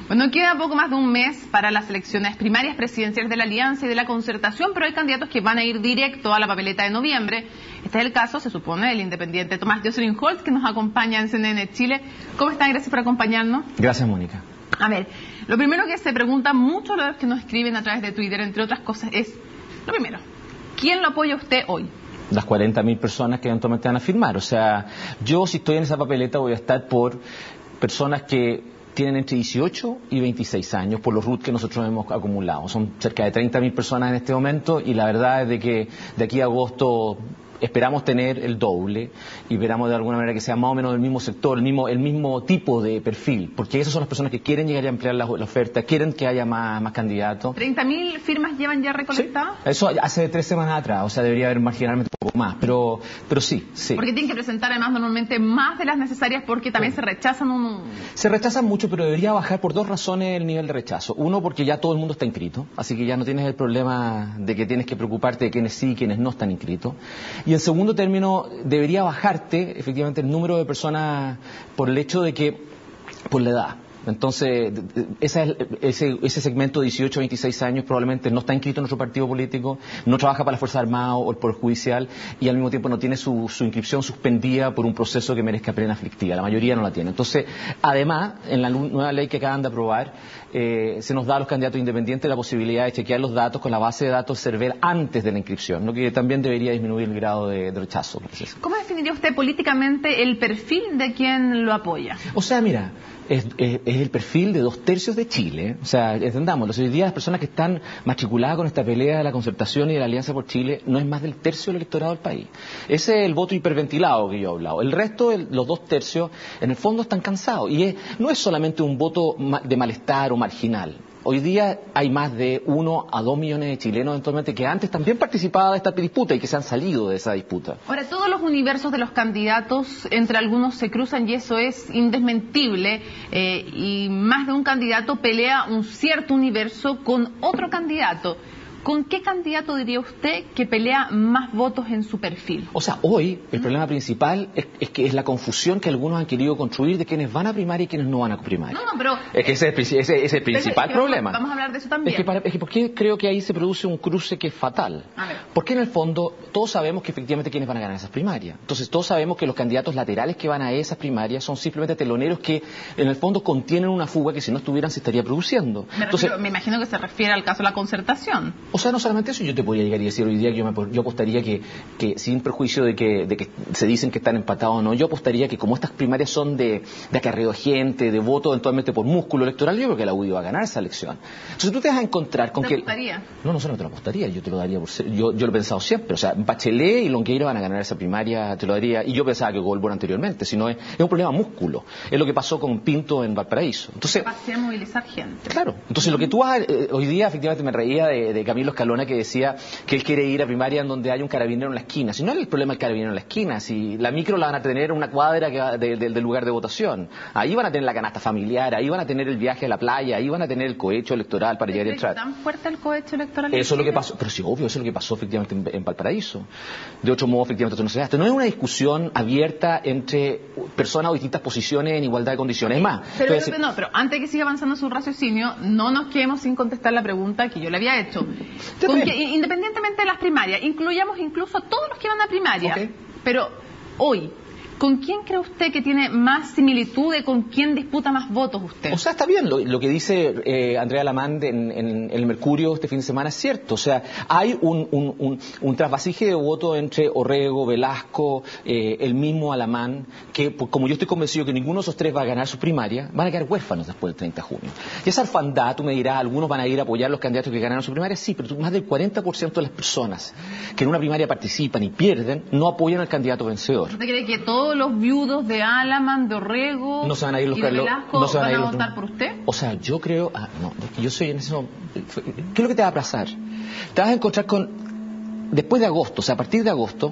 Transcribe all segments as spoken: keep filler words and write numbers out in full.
Bueno, queda poco más de un mes para las elecciones primarias presidenciales de la Alianza y de la Concertación, pero hay candidatos que van a ir directo a la papeleta de noviembre. Este es el caso, se supone, del independiente Tomás Jocelyn Holt, que nos acompaña en C N N Chile. ¿Cómo están? Gracias por acompañarnos. Gracias, Mónica. A ver, lo primero que se preguntan muchos de los que nos escriben a través de Twitter, entre otras cosas, es, lo primero, ¿quién lo apoya a usted hoy? Las cuarenta mil personas que eventualmente van a firmar. O sea, yo si estoy en esa papeleta voy a estar por personas que tienen entre dieciocho y veintiséis años por los R U T que nosotros hemos acumulado. Son cerca de treinta mil personas en este momento y la verdad es de que de aquí a agosto esperamos tener el doble y esperamos de alguna manera que sea más o menos del mismo sector, el mismo, el mismo tipo de perfil, porque esas son las personas que quieren llegar a ampliar la, la oferta, quieren que haya más, más candidatos. ¿treinta mil firmas llevan ya recolectadas? Sí, eso hace tres semanas atrás, o sea, debería haber marginalmente un poco más, pero, pero sí, sí. Porque tienen que presentar además normalmente más de las necesarias porque también sí. se rechazan un... Se rechazan mucho, pero debería bajar por dos razones el nivel de rechazo. Uno, porque ya todo el mundo está inscrito, así que ya no tienes el problema de que tienes que preocuparte de quiénes sí y quiénes no están inscritos. Y en segundo término, debería bajarte efectivamente el número de personas por el hecho de que, por la edad. Entonces, esa es, ese, ese segmento de dieciocho a veintiséis años probablemente no está inscrito en nuestro partido político, no trabaja para la Fuerza Armada o el Poder Judicial y al mismo tiempo no tiene su, su inscripción suspendida por un proceso que merezca pena aflictiva. La mayoría no la tiene. Entonces, además, en la nueva ley que acaban de aprobar, eh, se nos da a los candidatos independientes la posibilidad de chequear los datos con la base de datos CERVEL antes de la inscripción, lo que también debería disminuir el grado de, de rechazo. ¿Cómo definiría usted políticamente el perfil de quien lo apoya? O sea, mira... Es, es, es el perfil de dos tercios de Chile. O sea, entendamos, hoy día las personas que están matriculadas con esta pelea de la Concertación y de la Alianza por Chile no es más del tercio del electorado del país. Ese es el voto hiperventilado que yo he hablado. El resto, el, los dos tercios, en el fondo están cansados. Y es, no es solamente un voto de malestar o marginal. Hoy día hay más de uno a dos millones de chilenos eventualmente que antes también participaban de esta disputa y que se han salido de esa disputa. Ahora, todos los universos de los candidatos, entre algunos se cruzan y eso es indesmentible, eh, y más de un candidato pelea un cierto universo con otro candidato. ¿Con qué candidato diría usted que pelea más votos en su perfil? O sea, hoy el problema principal es, es que es la confusión que algunos han querido construir de quienes van a primaria y quienes no van a primaria. No, no, pero... Es que ese es, ese es el principal es que problema. Vamos a hablar de eso también. Es que, para, es que porque creo que ahí se produce un cruce que es fatal. Porque en el fondo todos sabemos que efectivamente quienes van a ganar esas primarias. Entonces todos sabemos que los candidatos laterales que van a esas primarias son simplemente teloneros que en el fondo contienen una fuga que si no estuvieran se estaría produciendo. Me, Entonces, refiero, me imagino que se refiere al caso de la Concertación. O sea, no solamente eso, yo te podría llegar y decir hoy día que yo, me, yo apostaría que, que sin perjuicio de que, de que se dicen que están empatados o no, yo apostaría que como estas primarias son de, de acarreo de gente, de voto eventualmente por músculo electoral, yo creo que la U D I va a ganar esa elección. Entonces tú te vas a encontrar con ¿Te que... apostaría? No, no solo te lo apostaría, yo te lo daría por ser, yo, yo lo he pensado siempre, o sea, Bachelet y Longueira van a ganar esa primaria, te lo daría, y yo pensaba que Goldborn anteriormente, sino es, es un problema músculo, es lo que pasó con Pinto en Valparaíso. Entonces, capacidad de movilizar gente. Claro, entonces lo que tú vas, eh, hoy día efectivamente me reía de, de Camilo Escalona que decía que él quiere ir a primaria en donde hay un carabinero en la esquina. Si no es el problema el carabinero en la esquina, si la micro la van a tener en una cuadra que va de, de, del lugar de votación, ahí van a tener la canasta familiar, ahí van a tener el viaje a la playa, ahí van a tener el cohecho electoral para llegar a entrar. ¿Es tan fuerte el cohecho electoral? Eso es lo que pasó, pero sí, obvio, eso es lo que pasó efectivamente en, en Valparaíso. De otro modo, efectivamente, esto no se da. Esto no es una discusión abierta entre personas o distintas posiciones en igualdad de condiciones. Es más, pero, decir... no, pero antes que siga avanzando su raciocinio, no nos quedemos sin contestar la pregunta que yo le había hecho. Con que, independientemente de las primarias, incluyamos incluso a todos los que van a primaria, okay. Pero hoy, ¿con quién cree usted que tiene más similitudes, con quién disputa más votos usted? O sea, está bien, lo, lo que dice eh, Andrea Lamán en, en el Mercurio este fin de semana es cierto. O sea, hay un, un, un, un trasvasije de votos entre Orrego, Velasco, eh, el mismo Alamán, que como yo estoy convencido que ninguno de esos tres va a ganar su primaria, van a quedar huérfanos después del treinta de junio. Y esa orfandad, tú me dirás, algunos van a ir a apoyar a los candidatos que ganaron su primaria, sí, pero más del cuarenta por ciento de las personas que en una primaria participan y pierden, no apoyan al candidato vencedor. ¿Usted cree que todos los viudos de Alamán, de Orrego no se van a ir los y de Velasco no se van, van a, ir a los, votar por usted? O sea, yo creo... Ah, no, es que yo soy en eso... ¿Qué es lo que te va a pasar? Te vas a encontrar con... Después de agosto, o sea, a partir de agosto,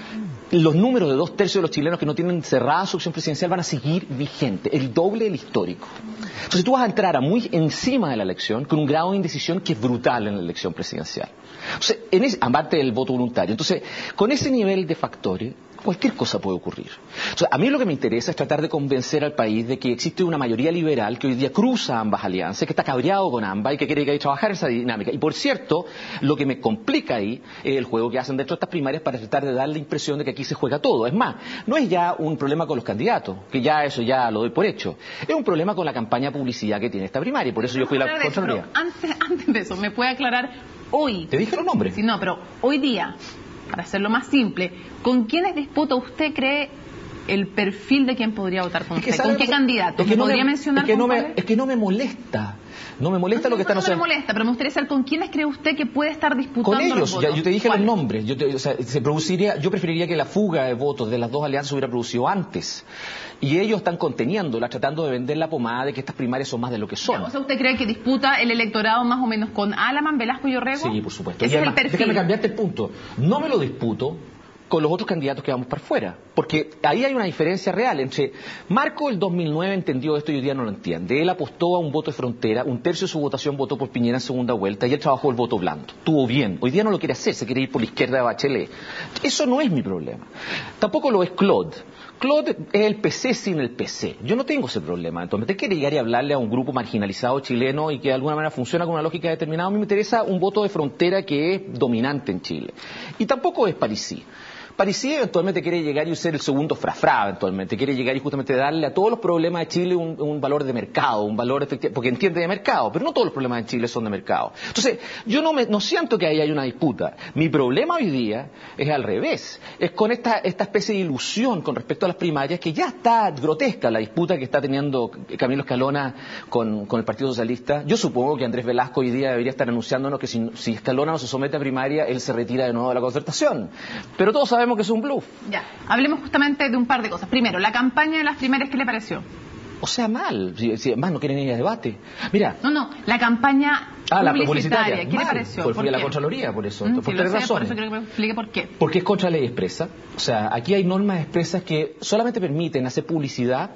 los números de dos tercios de los chilenos que no tienen cerrada su opción presidencial van a seguir vigentes, el doble del histórico. Entonces tú vas a entrar a muy encima de la elección con un grado de indecisión que es brutal en la elección presidencial. Entonces, en ese, aparte del voto voluntario. Entonces, con ese nivel de factores, cualquier cosa puede ocurrir. Entonces, a mí lo que me interesa es tratar de convencer al país de que existe una mayoría liberal que hoy día cruza ambas alianzas, que está cabreado con ambas y que quiere que hay que trabajar esa dinámica. Y por cierto, lo que me complica ahí es el juego que hacen dentro de estas primarias para tratar de dar la impresión de que aquí se juega todo. Es más, no es ya un problema con los candidatos, que ya eso ya lo doy por hecho. Es un problema con la campaña de publicidad que tiene esta primaria, y por eso yo fui a la Contraloría. Antes, antes de eso, ¿me puede aclarar hoy? Te dije los nombres. Sí, no, pero hoy día, para hacerlo más simple, ¿con quiénes disputa usted cree el perfil de quién podría votar con usted? ¿Con qué candidato? Es que ¿Me no podría me, mencionar? Es que, no con me, es que no me molesta. No me molesta no, lo que no, están haciendo. No me molesta, pero me gustaría saber con quiénes cree usted que puede estar disputando con ellos. Los votos. Ya, yo te dije ¿Cuál? los nombres. Yo, te, o sea, se produciría, yo preferiría que la fuga de votos de las dos alianzas se hubiera producido antes. Y ellos están conteniéndola, tratando de vender la pomada de que estas primarias son más de lo que son. Ya, o sea, ¿usted cree que disputa el electorado más o menos con Alaman, Velasco y Orrego? Sí, por supuesto. Ese Y además, es el perfil. déjame cambiarte el punto. No me lo disputo con los otros candidatos que vamos para afuera, porque ahí hay una diferencia real entre Marco el dos mil nueve entendió esto y hoy día no lo entiende. Él apostó a un voto de frontera, un tercio de su votación votó por Piñera en segunda vuelta y él trabajó el voto blando. Estuvo bien. Hoy día no lo quiere hacer, se quiere ir por la izquierda de Bachelet. Eso no es mi problema. Tampoco lo es Claude. Claude es el P C sin el P C. Yo no tengo ese problema. Entonces, te quiere llegar y hablarle a un grupo marginalizado chileno y que de alguna manera funciona con una lógica determinada. A mí me interesa un voto de frontera que es dominante en Chile. Y tampoco es Parisi. Parisi eventualmente quiere llegar y ser el segundo frafra, eventualmente. Quiere llegar y justamente darle a todos los problemas de Chile un, un valor de mercado, un valor efectivo, porque entiende de mercado, pero no todos los problemas de Chile son de mercado. Entonces, yo no, me, no siento que ahí haya una disputa. Mi problema hoy día es al revés. Es con esta, esta especie de ilusión con respecto a las primarias, que ya está grotesca la disputa que está teniendo Camilo Escalona con, con el Partido Socialista. Yo supongo que Andrés Velasco hoy día debería estar anunciándonos que si, si Escalona no se somete a primaria, él se retira de nuevo de la concertación. Pero todos sabemos que es un bluff. Ya, hablemos justamente de un par de cosas. Primero, la campaña de las primarias, ¿qué le pareció? O sea, mal. Si, si, más no quieren ir a debate. Mira. No, no, la campaña ah, la publicitaria, publicitaria. ¿qué mal. le pareció? Por, ¿Por fui a qué? la Contraloría, por eso. Mm, por sí, tres sé, razones. Por eso quiero que me explique por qué. Porque es contra la ley expresa. O sea, aquí hay normas expresas que solamente permiten hacer publicidad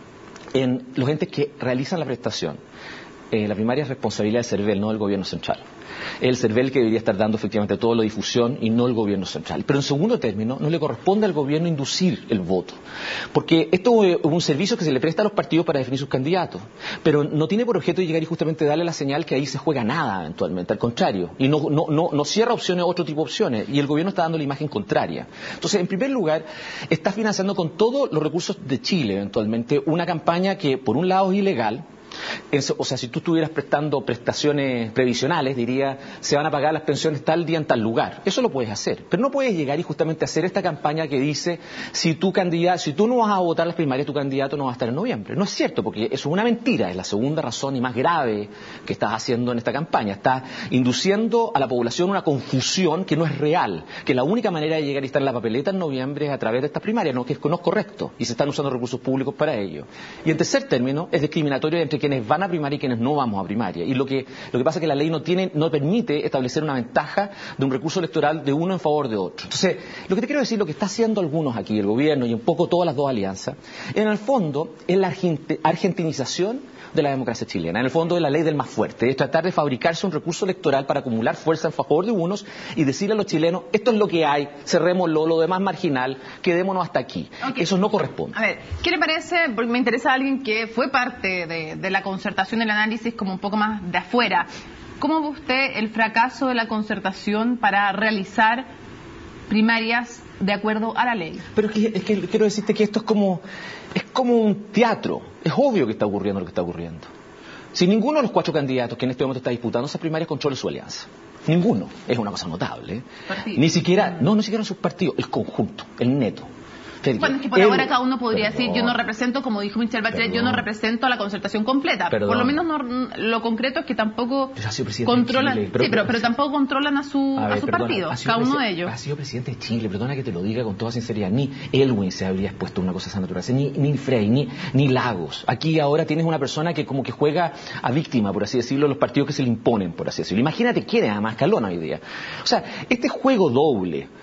en los entes que realizan la prestación. Eh, la primaria es responsabilidad del CERVEL, no del gobierno central. El CERVEL que debería estar dando efectivamente toda la difusión y no el gobierno central. Pero en segundo término, no le corresponde al gobierno inducir el voto. Porque esto es un servicio que se le presta a los partidos para definir sus candidatos. Pero no tiene por objeto llegar y justamente darle la señal que ahí se juega nada eventualmente, al contrario. Y no, no, no, no cierra opciones a otro tipo de opciones. Y el gobierno está dando la imagen contraria. Entonces, en primer lugar, está financiando con todos los recursos de Chile eventualmente una campaña que por un lado es ilegal. Eso, o sea, si tú estuvieras prestando prestaciones previsionales, diría, se van a pagar las pensiones tal día en tal lugar. Eso lo puedes hacer, pero no puedes llegar y justamente hacer esta campaña que dice, si tu candidato, si tú no vas a votar las primarias, tu candidato no va a estar en noviembre. No es cierto, porque eso es una mentira, es la segunda razón y más grave que estás haciendo en esta campaña. Estás induciendo a la población una confusión que no es real, que la única manera de llegar y estar en la papeleta en noviembre es a través de estas primarias, no, que no es correcto, y se están usando recursos públicos para ello. Y en tercer término, es discriminatorio entre quienes van a primaria y quienes no vamos a primaria. Y lo que, lo que pasa es que la ley no tiene, no permite establecer una ventaja de un recurso electoral de uno en favor de otro. Entonces, lo que te quiero decir, lo que está haciendo algunos aquí, el gobierno y un poco todas las dos alianzas, en el fondo es la argentinización de la democracia chilena. En el fondo es la ley del más fuerte, es tratar de fabricarse un recurso electoral para acumular fuerza en favor de unos y decirle a los chilenos, esto es lo que hay, cerrémoslo, lo demás marginal, quedémonos hasta aquí. Okay. Eso no corresponde. A ver, ¿qué le parece? Porque me interesa a alguien que fue parte de, de la concertación, del análisis como un poco más de afuera. ¿Cómo ve usted el fracaso de la concertación para realizar primarias de acuerdo a la ley? Pero es que, es que quiero decirte que esto es como, es como un teatro. Es obvio que está ocurriendo lo que está ocurriendo. Si ninguno de los cuatro candidatos que en este momento está disputando esas primarias controla su alianza. Ninguno. Es una cosa notable. ¿eh? Ni siquiera, no, ni siquiera sus partidos, el conjunto, el neto. Bueno, es que por el, ahora cada uno podría perdón, decir, yo no represento, como dijo Michelle Bachelet, perdón, yo no represento a la concertación completa. Perdón. Por lo menos no, lo concreto es que tampoco controlan, Chile, pero, sí, pero, pero tampoco controlan a su, a, ver, a su perdona, partido, cada uno de ellos. Ha sido presidente de Chile, perdona que te lo diga con toda sinceridad, ni Elwin se habría expuesto a una cosa de esa naturaleza, ni, ni Frey, ni, ni Lagos. Aquí ahora tienes una persona que como que juega a víctima, por así decirlo, los partidos que se le imponen, por así decirlo. Imagínate quién es además Escalona hoy día. O sea, este juego doble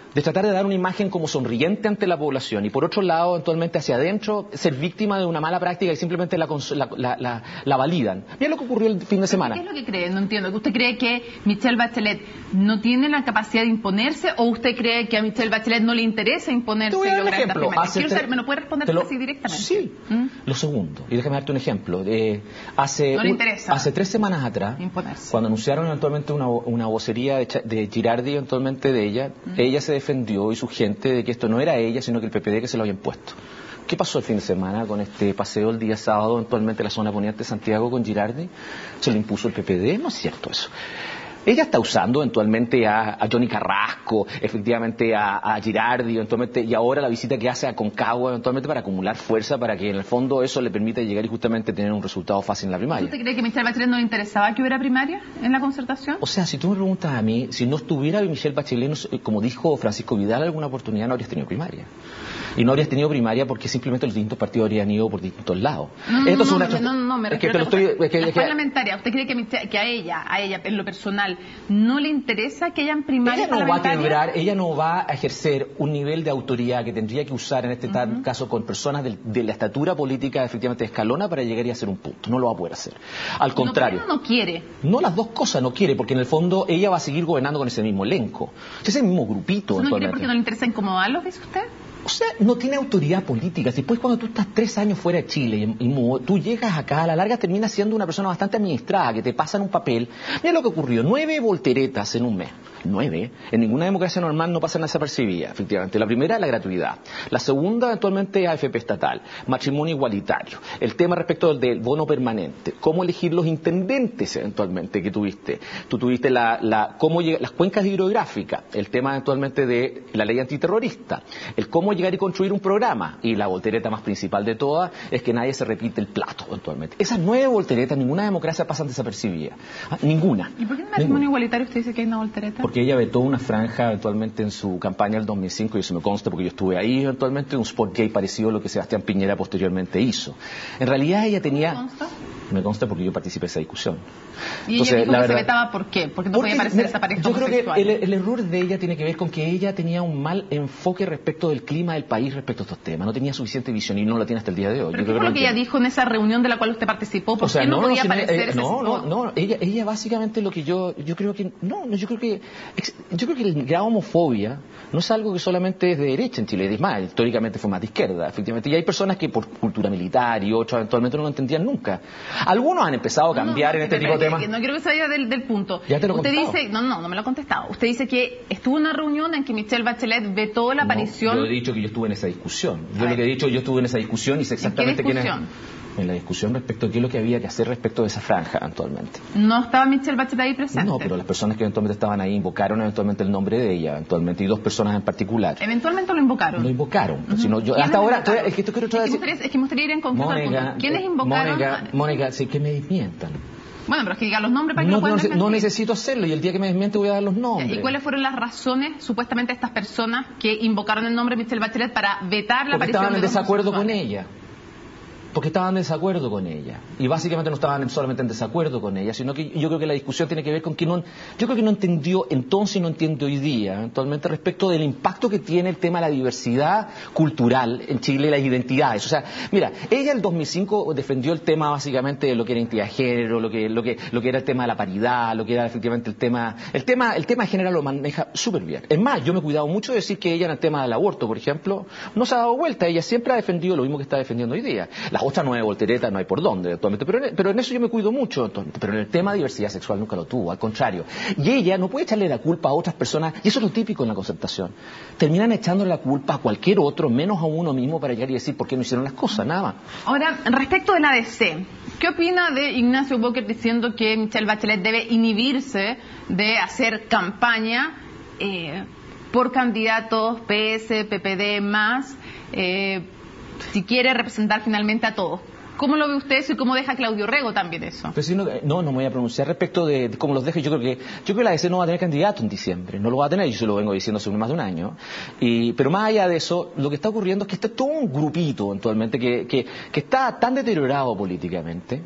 de tratar de dar una imagen como sonriente ante la población y por otro lado, eventualmente hacia adentro, ser víctima de una mala práctica y simplemente la, la, la, la, la validan. Mira lo que ocurrió el fin de semana. ¿Qué es lo que cree? No entiendo. ¿Usted cree que Michelle Bachelet no tiene la capacidad de imponerse o usted cree que a Michelle Bachelet no le interesa imponerse y lograr esta primaria? Quiero saber, ¿me lo puede responder lo, así directamente? Sí. ¿Mm? Lo segundo, y déjame darte un ejemplo. Eh, hace, no le interesa un, hace tres semanas atrás, imponerse. Cuando anunciaron eventualmente una, una vocería de, de Girardi, eventualmente de ella, ¿Mm? ella se defendió y su gente de que esto no era ella, sino que el P P D que se lo había impuesto. ¿Qué pasó el fin de semana con este paseo el día sábado, eventualmente en la zona poniente de Santiago con Girardi? ¿Se lo impuso el P P D? No es cierto eso. Ella está usando eventualmente a, a Johnny Carrasco, efectivamente a, a Girardi, eventualmente, y ahora la visita que hace a Concagua, eventualmente para acumular fuerza, para que en el fondo eso le permita llegar y justamente tener un resultado fácil en la primaria. ¿Usted cree que a Michelle Bachelet no le interesaba que hubiera primaria en la Concertación? O sea, si tú me preguntas a mí, si no estuviera Michelle Bachelet, no, como dijo Francisco Vidal, alguna oportunidad no habrías tenido primaria. Y no habrías tenido primaria porque simplemente los distintos partidos habrían ido por distintos lados. No, Esto no, es una no, no, no, me es que refiero te lo estoy, es que, la es que, parlamentaria. ¿Usted cree que, Michelle, que a ella, a ella, en lo personal, no le interesa que hayan primarias ella no va a quebrar, ella no va a ejercer un nivel de autoridad que tendría que usar en este uh-huh. caso con personas de, de la estatura política efectivamente escalona para llegar y hacer un punto? No lo va a poder hacer. Al contrario. No, no quiere. No, las dos cosas no quiere, porque en el fondo ella va a seguir gobernando con ese mismo elenco, ese mismo grupito. ¿No quiere porque no le interesa incomodarlos, dice usted? O sea, no tiene autoridad política. Después cuando tú estás tres años fuera de Chile y, y tú llegas acá, a la larga terminas siendo una persona bastante administrada, que te pasan un papel. Mira lo que ocurrió, nueve volteretas en un mes. Nueve. En ninguna democracia normal no pasan desapercibidas, efectivamente. La primera, la gratuidad. La segunda, actualmente, A F P estatal. Matrimonio igualitario. El tema respecto del, del bono permanente. Cómo elegir los intendentes, eventualmente, que tuviste. Tú tuviste la, la, cómo llega, las cuencas hidrográficas. El tema, eventualmente, de la ley antiterrorista. El cómo llegar y construir un programa. Y la voltereta más principal de todas es que nadie se repite el plato, eventualmente. Esas nueve volteretas, ninguna democracia pasan desapercibidas. ¿Ah? Ninguna. ¿Y por qué en el matrimonio ninguna. igualitario usted dice que hay una voltereta? Porque ella vetó una franja eventualmente en su campaña del dos mil cinco, y eso me consta porque yo estuve ahí eventualmente, un spot gay parecido a lo que Sebastián Piñera posteriormente hizo. En realidad ella tenía... ¿Me consta? Me consta porque yo participé de esa discusión. ¿Y Entonces, ella dijo la que verdad, se vetaba por qué? Porque no porque, podía parecer esa pareja Yo creo que el, el error de ella tiene que ver con que ella tenía un mal enfoque respecto del clima del país, respecto a estos temas. No tenía suficiente visión y no la tiene hasta el día de hoy. ¿Pero yo qué fue lo que ella dijo en esa reunión de la cual usted participó? ¿Por o sea, qué no, no podía no, parecer eh, ese No, no, no. Ella, ella básicamente lo que yo... Yo creo que... No, yo creo que... Yo creo que el grado de homofobia no es algo que solamente es de derecha en Chile. Es más, históricamente fue más de izquierda, efectivamente. Y hay personas que por cultura militar y otros eventualmente no lo entendían nunca. Algunos han empezado a cambiar no, no, en este tipo de temas. No quiero que se vaya del, del punto. Ya te lo Usted dice, no, no, no me lo ha contestado. Usted dice que estuvo en una reunión en que Michelle Bachelet vetó la aparición. No, yo he dicho que yo estuve en esa discusión. Yo lo que he dicho, yo estuve en esa discusión y sé exactamente quién es. En la discusión respecto a qué es lo que había que hacer respecto de esa franja actualmente. ¿No estaba Michelle Bachelet ahí presente? No, pero las personas que eventualmente estaban ahí invocaron eventualmente el nombre de ella, eventualmente, y dos personas en particular. ¿Eventualmente lo invocaron? Lo invocaron. Uh-huh. Sino yo, hasta ahora, todavía, es que esto quiero es, que decir... gustaría, es que me gustaría ir en concreto al punto. ¿Quiénes invocaron? Mónica, Mónica, sí, que me desmientan. Bueno, pero es que digan los nombres para que no, lo puedan no, no necesito hacerlo y el día que me desmiente voy a dar los nombres. ¿Y cuáles fueron las razones, supuestamente, de estas personas que invocaron el nombre de Michelle Bachelet para vetar la Porque aparición estaban en de desacuerdo con ella. Porque estaban en desacuerdo con ella. Y básicamente no estaban solamente en desacuerdo con ella, sino que yo creo que la discusión tiene que ver con que no... Yo creo que no entendió entonces y no entiende hoy día, eventualmente, respecto del impacto que tiene el tema de la diversidad cultural en Chile y las identidades. O sea, mira, ella en el dos mil cinco defendió el tema básicamente de lo que era identidad de género, lo que, lo que, lo que era el tema de la paridad, lo que era efectivamente el tema... El tema, el tema en general lo maneja súper bien. Es más, yo me he cuidado mucho de decir que ella en el tema del aborto, por ejemplo, no se ha dado vuelta. Ella siempre ha defendido lo mismo que está defendiendo hoy día. La Las otras nueve volteretas no hay por dónde, actualmente. Pero en, pero en eso yo me cuido mucho, pero en el tema de diversidad sexual nunca lo tuvo, al contrario. Y ella no puede echarle la culpa a otras personas, y eso es lo típico en la Concertación. Terminan echándole la culpa a cualquier otro, menos a uno mismo, para llegar y decir por qué no hicieron las cosas, nada más. Ahora, respecto de la A D C, ¿qué opina de Ignacio Boker diciendo que Michelle Bachelet debe inhibirse de hacer campaña eh, por candidatos P S, P P D más, eh, si quiere representar finalmente a todos? ¿Cómo lo ve usted eso y cómo deja Claudio Rego también eso? Pues si no, no, no me voy a pronunciar respecto de, de cómo los deja. Yo creo que yo creo que la A D C no va a tener candidato en diciembre, no lo va a tener, yo se lo vengo diciendo hace más de un año. Y, pero más allá de eso, lo que está ocurriendo es que está todo un grupito eventualmente que, que, que está tan deteriorado políticamente,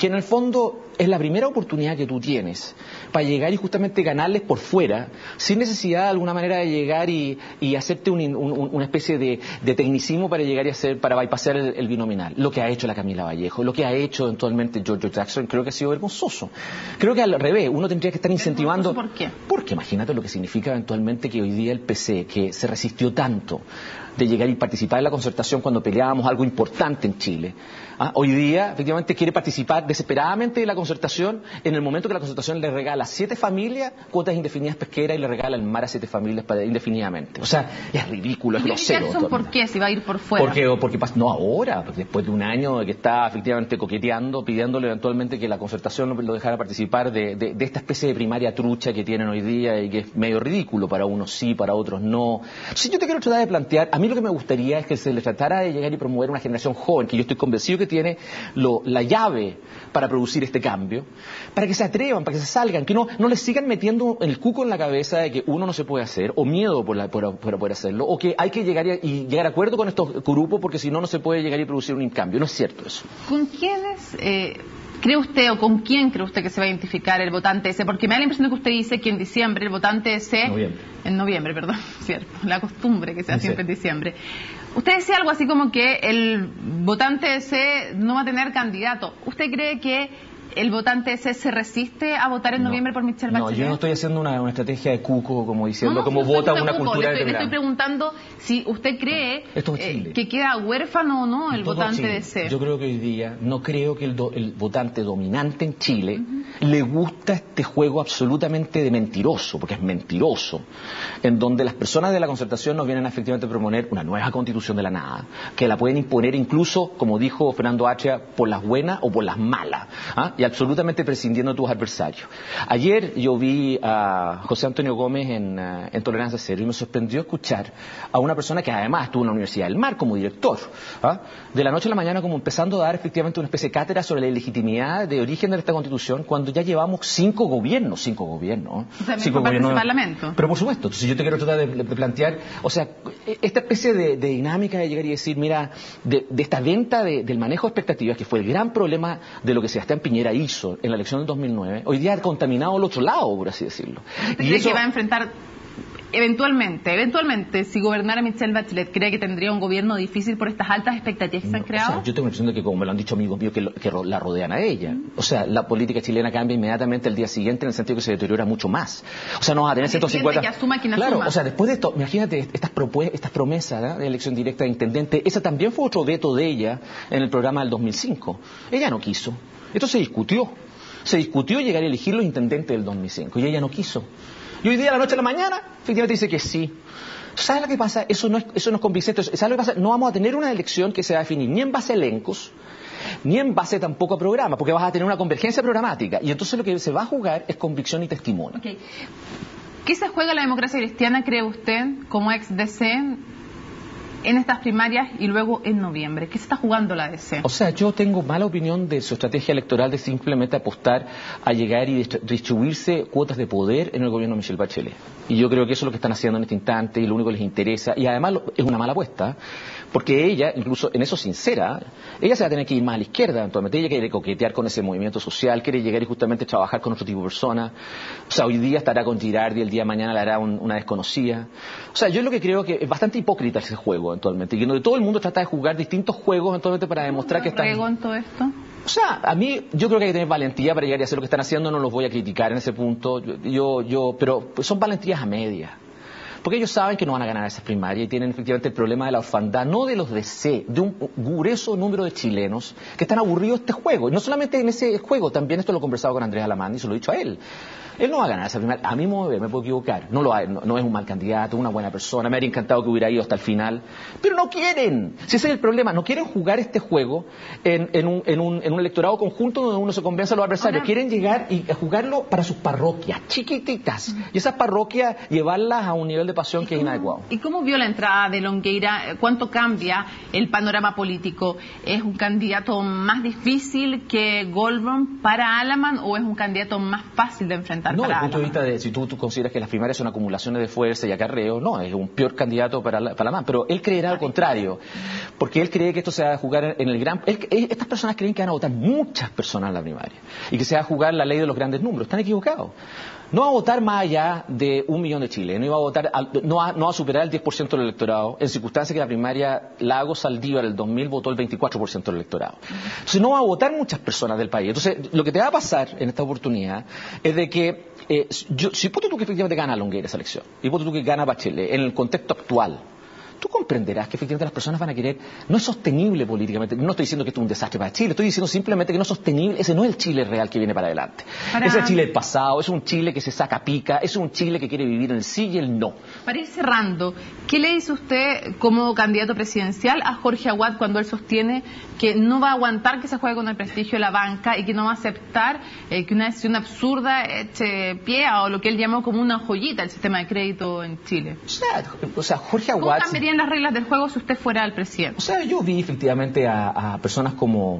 que en el fondo es la primera oportunidad que tú tienes para llegar y justamente ganarles por fuera, sin necesidad de alguna manera de llegar y, y hacerte un, un, una especie de, de tecnicismo para llegar y hacer, para bypassar el, el binominal. Lo que ha hecho la Camila Vallejo, lo que ha hecho eventualmente George Jackson, creo que ha sido vergonzoso. Creo que al revés, uno tendría que estar incentivando. ¿Por qué? Porque imagínate lo que significa eventualmente que hoy día el P C, que se resistió tanto de llegar y participar en la concertación cuando peleábamos algo importante en Chile, ¿ah? Hoy día efectivamente quiere participar desesperadamente de la concertación en el momento que la concertación le regala a siete familias cuotas indefinidas pesqueras y le regala el mar a siete familias para, indefinidamente. O sea, es ridículo, es grosero. ¿Por qué? Si va a ir por fuera. Porque, porque no ahora, porque después de un año de que está efectivamente coqueteando, pidiéndole eventualmente que la concertación lo dejara participar de, de, de esta especie de primaria trucha que tienen hoy día y que es medio ridículo, para unos sí, para otros no. Si yo te quiero tratar de plantear, a mí lo que me gustaría es que se le tratara de llegar y promover una generación joven, que yo estoy convencido que tiene lo, la llave para producir este cambio, para que se atrevan, para que se salgan, que no, no les sigan metiendo el cuco en la cabeza de que uno no se puede hacer, o miedo por, la, por, por poder hacerlo, o que hay que llegar y, y llegar a acuerdo con estos grupos porque si no, no se puede llegar y producir un cambio. No es cierto eso. ¿Con quiénes eh, cree usted o con quién cree usted que se va a identificar el votante ese? Porque me da la impresión de que usted dice que en diciembre el votante ese... Noviembre. En noviembre, perdón, cierto. La costumbre que sea No sé. siempre en diciembre. Usted decía algo así como que el votante ese no va a tener candidato. ¿Usted cree que el votante ese se resiste a votar en No, noviembre por Michelle Bachelet? No, yo no estoy haciendo una, una estrategia de cuco, como diciendo, No, no, como si vota usted una cuco, cultura le estoy, le determinada. estoy preguntando si usted cree Esto es Chile. eh, que queda huérfano o no el Todo votante Chile. de ese. Yo creo que hoy día, no creo que el, do, el votante dominante en Chile uh-huh. le gusta este juego absolutamente de mentiroso, porque es mentiroso, en donde las personas de la concertación nos vienen a efectivamente proponer una nueva constitución de la nada, que la pueden imponer incluso, como dijo Fernando Atria, por las buenas o por las malas, ¿ah? Y absolutamente prescindiendo de tus adversarios. Ayer yo vi a José Antonio Gómez en, uh, en Tolerancia Cero y me sorprendió escuchar a una persona que además estuvo en la Universidad del Mar como director, ¿ah? de la noche a la mañana como empezando a dar efectivamente una especie de cátedra sobre la ilegitimidad de origen de esta constitución cuando ya llevamos cinco gobiernos, cinco gobiernos, o sea, cinco gobiernos de parlamento. Pero por supuesto, si yo te quiero tratar de, de, de plantear, o sea, esta especie de, de dinámica de llegar y decir, mira, de, de esta venta de, del manejo de expectativas, que fue el gran problema de lo que Sebastián Piñera hizo en la elección del dos mil nueve, hoy día ha contaminado al otro lado, por así decirlo. ¿Usted y cree eso... que va a enfrentar eventualmente, eventualmente, si gobernara Michelle Bachelet, cree que tendría un gobierno difícil por estas altas expectativas que se han creado? O sea, yo tengo la impresión de que, como me lo han dicho amigos míos, que, lo, que la rodean a ella. Mm. O sea, la política chilena cambia inmediatamente el día siguiente en el sentido que se deteriora mucho más. O sea, no vas a tener ciento cincuenta... Que asuma quien claro, asuma. O sea, después de esto, imagínate estas, estas promesas, ¿no? de elección directa de intendente, esa también fue otro veto de ella en el programa del dos mil cinco. Ella no quiso. Esto se discutió. Se discutió llegar a elegir los intendentes del dos mil cinco y ella no quiso. Y hoy día, a la noche a la mañana, efectivamente dice que sí. ¿Sabes lo que pasa? Eso no es, eso no es convincente. ¿Sabes lo que pasa? No vamos a tener una elección que se va a definir ni en base a elencos, ni en base tampoco a programas, porque vas a tener una convergencia programática. Y entonces lo que se va a jugar es convicción y testimonio. Okay. ¿Qué se juega la democracia cristiana, cree usted, como ex D C, en estas primarias y luego en noviembre? ¿Qué se está jugando la D C? O sea, yo tengo mala opinión de su estrategia electoral de simplemente apostar a llegar y distribuirse cuotas de poder en el gobierno de Michelle Bachelet. Y yo creo que eso es lo que están haciendo en este instante y lo único que les interesa. Y además es una mala apuesta, porque ella, incluso en eso sincera, ella se va a tener que ir más a la izquierda eventualmente. Ella quiere coquetear con ese movimiento social, quiere llegar y justamente trabajar con otro tipo de personas. O sea, hoy día estará con Girardi, el día de mañana le hará un, una desconocida. O sea, yo lo que creo que es bastante hipócrita ese juego eventualmente, y donde todo el mundo trata de jugar distintos juegos eventualmente para demostrar que están... ¿Riego en todo esto? O sea, a mí, yo creo que hay que tener valentía para llegar y hacer lo que están haciendo, no los voy a criticar en ese punto, yo, yo, pero son valentías a medias. Porque ellos saben que no van a ganar esas primarias y tienen efectivamente el problema de la orfandad, no de los D C, de un grueso número de chilenos que están aburridos de este juego. Y no solamente en ese juego, también esto lo he conversado con Andrés Alamán y se lo he dicho a él. Él no va a ganar esa primaria. A mí me, me puedo equivocar. No, lo hay, no, no es un mal candidato, una buena persona. Me habría encantado que hubiera ido hasta el final. Pero no quieren. Si ese es el problema. No quieren jugar este juego en, en, un, en, un, en un electorado conjunto donde uno se convence a los adversarios. Ahora, quieren llegar y jugarlo para sus parroquias chiquititas. Y esas parroquias llevarlas a un nivel de pasión que es inadecuado. ¿Y cómo vio la entrada de Longueira? ¿Cuánto cambia el panorama político? ¿Es un candidato más difícil que Goldblum para Alamán o es un candidato más fácil de enfrentar? fundamental. No, desde para el punto de la vista de si tú, tú consideras que las primarias son acumulaciones de fuerza y acarreo, no, es un peor candidato para la, para la M A N. Pero él creerá al contrario, porque él cree que esto se va a jugar en el gran... Él, estas personas creen que van a votar muchas personas en la primaria y que se va a jugar la ley de los grandes números. Están equivocados. No va a votar más allá de un millón de chilenos, no va a votar, no va, no va a superar el diez por ciento del electorado, en circunstancias que la primaria Lagos Saldívar el dos mil votó el veinticuatro por ciento del electorado. Entonces no va a votar muchas personas del país. Entonces lo que te va a pasar en esta oportunidad es de que, eh, yo, si ponte tú que efectivamente gana Longueira esa elección, y ponte tú que gana Bachelet, en el contexto actual, tú comprenderás que efectivamente las personas van a querer, no es sostenible políticamente, no estoy diciendo que esto es un desastre para Chile, estoy diciendo simplemente que no es sostenible, ese no es el Chile real que viene para adelante. Para... Es el Chile del pasado, es un Chile que se saca pica, es un Chile que quiere vivir en el sí y el no. Para ir cerrando, ¿qué le dice usted como candidato presidencial a Jorge Aguad cuando él sostiene que no va a aguantar que se juegue con el prestigio de la banca y que no va a aceptar eh, que una decisión absurda eche pie a lo que él llamó como una joyita el sistema de crédito en Chile? O sea, o sea Jorge Aguad... las reglas del juego si usted fuera el presidente? O sea, yo vi efectivamente a, a personas como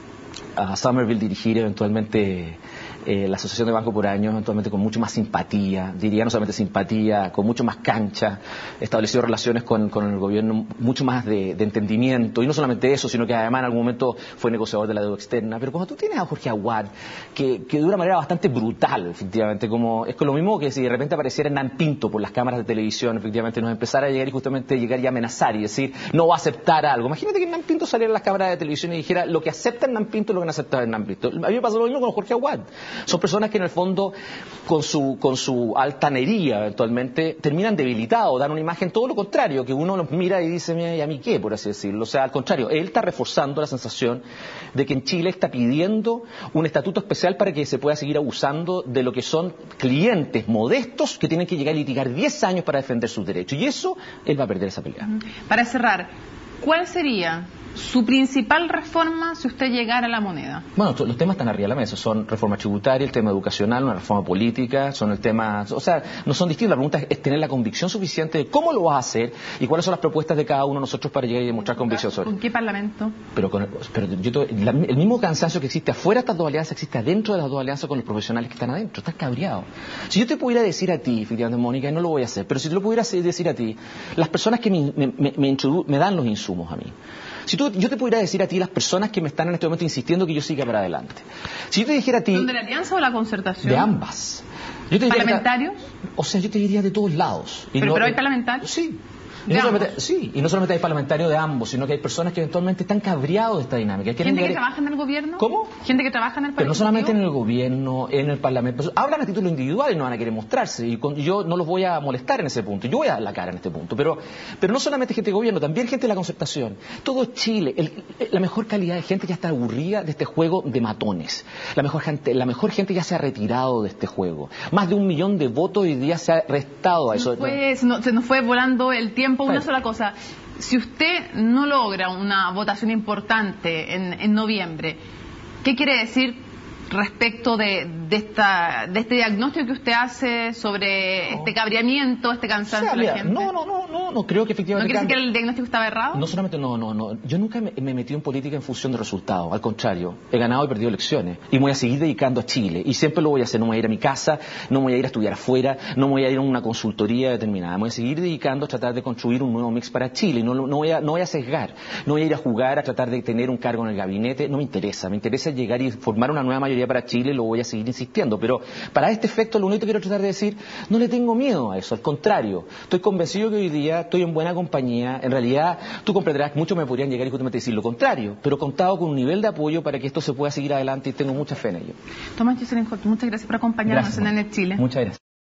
a Somerville dirigir eventualmente eh, la Asociación de Banco por Años, eventualmente con mucho más simpatía, diría no solamente simpatía, con mucho más cancha, estableció relaciones con, con el gobierno, mucho más de, de entendimiento, y no solamente eso, sino que además en algún momento fue negociador de la deuda externa. Pero cuando tú tienes a Jorge Aguad, que, que de una manera bastante brutal, efectivamente, como es con lo mismo que si de repente apareciera Hernán Pinto por las cámaras de televisión, efectivamente nos empezara a llegar y justamente llegar y amenazar y decir, no va a aceptar algo. Imagínate que Hernán Pinto saliera a las cámaras de televisión y dijera, lo que acepta Hernán Pinto es lo que no acepta Hernán Pinto. A mí me pasó lo mismo con Jorge Aguad. Son personas que en el fondo, con su, con su altanería eventualmente, terminan debilitados, dan una imagen todo lo contrario, que uno los mira y dice, mira, ¿y a mí qué? Por así decirlo. O sea, al contrario, él está reforzando la sensación de que en Chile está pidiendo un estatuto especial para que se pueda seguir abusando de lo que son clientes modestos que tienen que llegar a litigar diez años para defender sus derechos. Y eso, él va a perder esa pelea. Para cerrar, ¿cuál sería su principal reforma si usted llegara a la moneda? Bueno, los temas están arriba de la mesa. Son reforma tributaria, el tema educacional, una reforma política, son el tema... O sea, no son distintos. La pregunta es, es tener la convicción suficiente de cómo lo vas a hacer y cuáles son las propuestas de cada uno de nosotros para llegar y demostrar convicción sobre. ¿Con qué parlamento? Pero, con, pero yo te, la, el mismo cansancio que existe afuera de estas dos alianzas existe adentro de las dos alianzas con los profesionales que están adentro. Estás cabreado. Si yo te pudiera decir a ti, efectivamente, Mónica, y no lo voy a hacer, pero si te lo pudiera decir a ti, las personas que me, me, me, me, me dan los insumos a mí, si tú, yo te pudiera decir a ti las personas que me están en este momento insistiendo que yo siga para adelante. Si yo te dijera a ti... ¿Son de la alianza o la concertación? De ambas. Yo te ¿Parlamentarios? Diría, o sea, yo te diría de todos lados. ¿Pero, no, pero hay parlamentarios? Sí. Y no solamente, sí, y no solamente hay parlamentarios de ambos, sino que hay personas que eventualmente están cabreados de esta dinámica. ¿Gente que trabaja en el gobierno? ¿Cómo? ¿Gente que trabaja en el Parlamento? Pero no solamente en el gobierno, en el Parlamento. Hablan a título individual y no van a querer mostrarse. Y con, yo no los voy a molestar en ese punto. Yo voy a dar la cara en este punto. Pero, pero no solamente gente de gobierno, también gente de la concertación. Todo Chile, el, la mejor calidad de gente ya está aburrida de este juego de matones. La mejor gente, la mejor gente ya se ha retirado de este juego. Más de un millón de votos hoy día se ha restado a eso. Nos fue, se, nos, se nos fue volando el tiempo. Una sola cosa. Si usted no logra una votación importante en, en noviembre, ¿qué quiere decir respecto de, de, esta, de este diagnóstico que usted hace sobre no. este cabreamiento, este cansancio o sea, de la mira, gente? No, no, no, no, no creo que efectivamente... ¿No quiere decir que el diagnóstico estaba errado? No solamente, no, no, no. Yo nunca me, me metí en política en función de resultados. Al contrario, he ganado y perdido elecciones. Y me voy a seguir dedicando a Chile. Y siempre lo voy a hacer. No me voy a ir a mi casa, no me voy a ir a estudiar afuera, no me voy a ir a una consultoría determinada. Me voy a seguir dedicando a tratar de construir un nuevo mix para Chile. Y no, no, voy a, no voy a sesgar. No voy a ir a jugar, a tratar de tener un cargo en el gabinete. No me interesa. Me interesa llegar y formar una nueva mayoría para Chile. Lo voy a seguir insistiendo, pero para este efecto lo único que quiero tratar de decir, no le tengo miedo a eso, al contrario, estoy convencido que hoy día estoy en buena compañía. En realidad, tú comprenderás que muchos me podrían llegar y justamente decir lo contrario, pero he contado con un nivel de apoyo para que esto se pueda seguir adelante y tengo mucha fe en ello. Tomás Jocelyn Jorge, muchas gracias por acompañarnos gracias, en N T Chile. Muchas gracias.